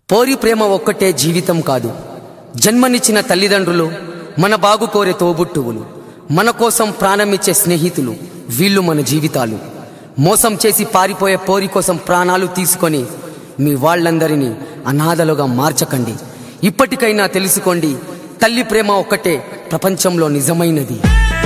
పోరి ప్రేమ ఒక్కటే జీవితం కాదు. జన్మనిచ్చిన తల్లిదండ్రులు, మన బాగు కోరే తోబుట్టువులు, మన కోసం ప్రాణమిచ్చే స్నేహితులు, వీళ్ళు మన జీవితాలు. మోసం చేసి పారిపోయే పోరి కోసం ప్రాణాలు తీసుకొని మీ వాళ్ళందరినీ అనాథలుగా మార్చకండి. ఇప్పటికైనా తెలుసుకోండి, తల్లి ప్రేమ ఒక్కటే ప్రపంచంలో నిజమైనది.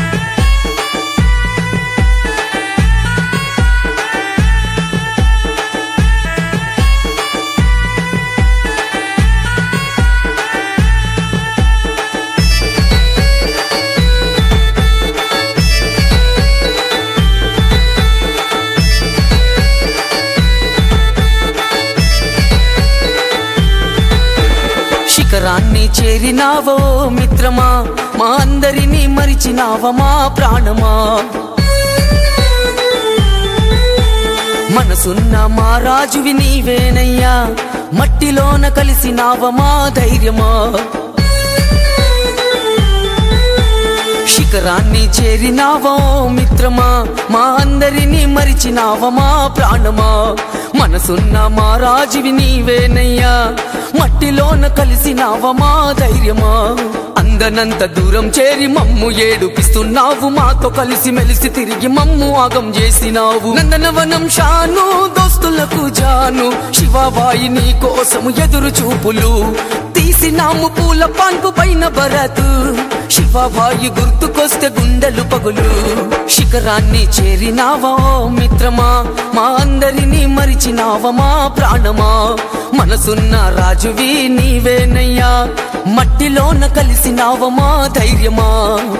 శిఖరాన్ని చేరినావో మిత్రమా, మా అందరినీ మరిచినావా మా ప్రాణమా. మనసున్న మా రాజువి నీవేనయ్యా, మట్టిలోన కలిసినావా మా ధైర్యమా. శిఖరాన్ని చేరినావో మిత్రమా, మా అందరినీ మరిచినావా మా ప్రాణమా. మనసున్న మా రాజువి నీవేనయ్యా, మట్టిలోన కలిసినావా మా ధైర్యమా. అందనంత దూరం చేరి మమ్ము ఏడుపిస్తున్నావు, మాతో కలిసి మెలిసి తిరిగి మమ్ము ఆగం చేసినావు. నందనవనం షాను, దోస్తులకు జాను, శివాబాయి నీ కోసము ఎదురు చూపులు తీసినాము. పూల పాన్పు పైన భరతు, శివాబాయి గుర్తుకొస్తే గుండెలు పగులు. శిఖరాన్ని చేరినావా మిత్రమా, మా అందరినీ మరిచినావా మా ప్రాణమా. మనసున్న రాజువి నీవేనయ్యా, మట్టిలోన కలిసినావా మా ధైర్యమా.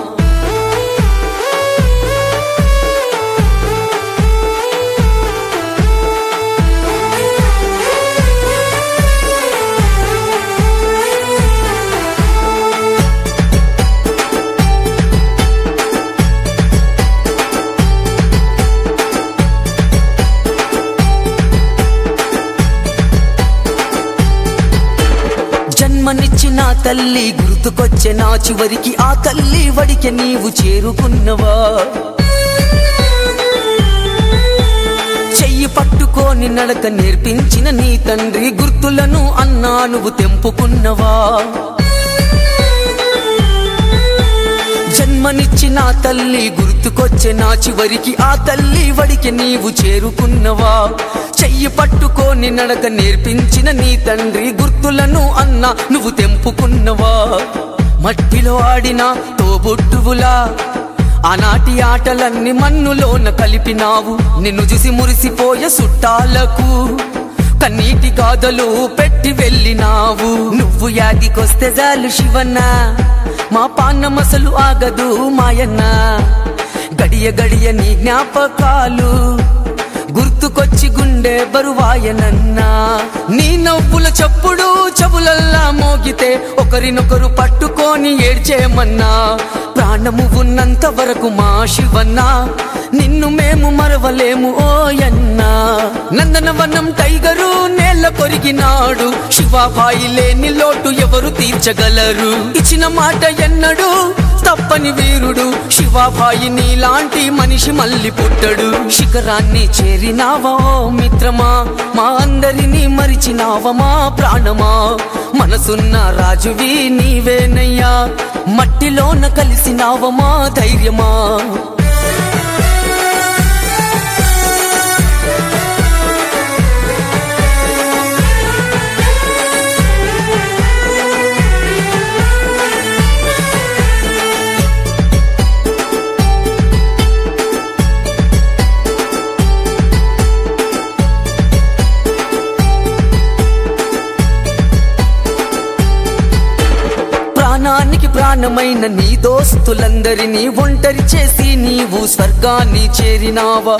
జన్మనిచ్చిన తల్లి గుర్తుకొచ్చే నా చివరికి, ఆ తల్లి వడికి నీవు చేరుకున్నవా. చెయ్యి పట్టుకొని నడక నేర్పించిన నీ తండ్రి గుర్తులను అన్నా నువ్వు తెంపుకున్నవా. జన్మనిచ్చిన తల్లి గుర్తుకొచ్చే నా చివరికి, ఆ తల్లి వడికి నీవు చేరుకున్నవా. చెయ్యి పట్టుకొని నడక నేర్పించిన నీ తండ్రి గుర్తులను అన్నా నువ్వు తెంపుకున్నవా. మట్టిలో ఆడిన తోబుట్టువులా ఆనాటి ఆటలన్నీ మన్నులోన కలిపినావు. నిన్ను చూసి మురిసిపోయే చుట్టాలకు కన్నీటి గాథలు పెట్టి వెళ్ళినావు. నువ్వు యాదికొస్తే చాలు శివన్న, మా పాన్నమసలు ఆగదు మాయన్న. గడియ గడియ నీ జ్ఞాపకాలు గుర్తుకొచ్చి గుండె బరువాయనన్నా. నీ నవ్వుల చప్పుడు చెవులల్లా మోగితే ఒకరినొకరు పట్టుకొని ఏడ్చేమన్నా. ప్రాణము ఉన్నంత వరకు మా శివన్న, నిన్ను మేము మరవలేము ఓయన్నా. నందనవనం టైగరు నేల కొరిగినాడు, శివాబాయి లేని లోటు ఎవరు తీర్చగలరు. ఇచ్చిన మాట ఎన్నడు తప్పని వీరుడు, శివాబాయి నీలాంటి మనిషి మళ్ళీ పుట్టడు. శిఖరాన్ని చేరినావా మిత్రమా, మా అందరినీ మరిచినావా మా ప్రాణమా. మనసున్న రాజువి నీవేనయ్యా, మట్టిలోన కలిసినావా మా ధైర్యమా. ప్రాణానికి ప్రాణమైన నీ దోస్తులందరినీ ఒంటరి చేసి నీవు స్వర్గాన్ని చేరినావా.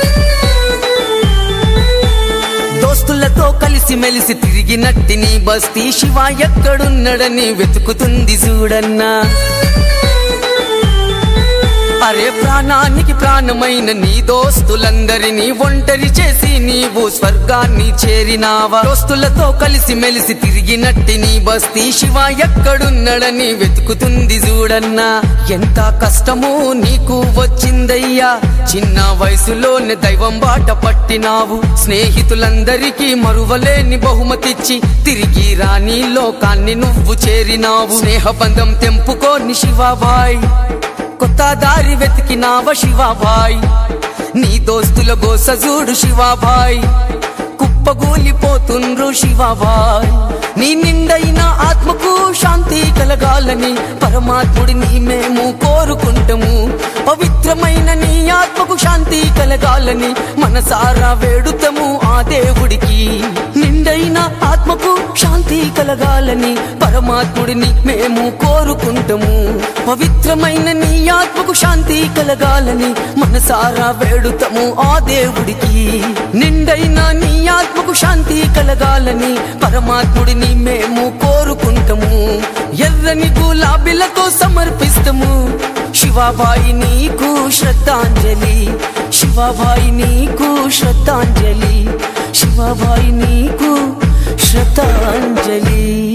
దోస్తులతో కలిసి మెలిసి తిరిగినట్టి నీ బస్తీ శివ ఎక్కడున్నడని వెతుకుతుంది చూడన్నా. అరే ప్రాణానికి ప్రాణమైన నీ దోస్తులందరినీ ఒంటరి చేసి నీవు స్వర్గాన్ని చేరినావా? దోస్తులతో కలిసి మెలిసి తిరిగినట్టి నీ బస్తీ శివ ఎక్కడున్నాడని వెతుకుతుంది చూడన్నా. ఎంత కష్టమో నీకు వచ్చిందయ్యా, చిన్న వయసులోనే దైవం బాట పట్టినావు. స్నేహితులందరికీ మరువలేని బహుమతిచ్చి తిరిగి రాని లోకాన్ని నువ్వు చేరినావు. స్నేహబంధం తెంపుకోని శివాబాయ్, కొత్త దారి వెతికినావ శివాబాయ్. నీ దోస్తుల గోస చూడు శివాబాయ్, కుప్పగూలిపోతుండ్రు శివాబాయ్. నీ నిండైన ఆత్మకు శాంతి కలగాలని పరమాత్ముడిని మేము కోరుకుంటాము. పవిత్రమైన నీ ఆత్మకు శాంతి కలగాలని మనసారా వేడుతాము ఆ దేవుడికి. నిండైన ఆత్మకు శాంతి కలగాలని పరమాత్ముడిని మేము కోరుకుంటాము. పవిత్రమైన నీ ఆత్మకు శాంతి కలగాలని మనసారా వేడుతాము ఆ దేవుడికి. నిండైన నీ ఆత్మకు శాంతి కలగాలని పరమాత్ముడిని మేము కోరుకుంటాము. ఎర్రని గులాబీలతో సమర్పిస్తాము శివాబాయి నీకు శ్రద్ధాంజలి. శివాబాయి నీకు శ్రద్ధాంజలి. శివాబాయి నీకు శ్రద్ధాంజలి.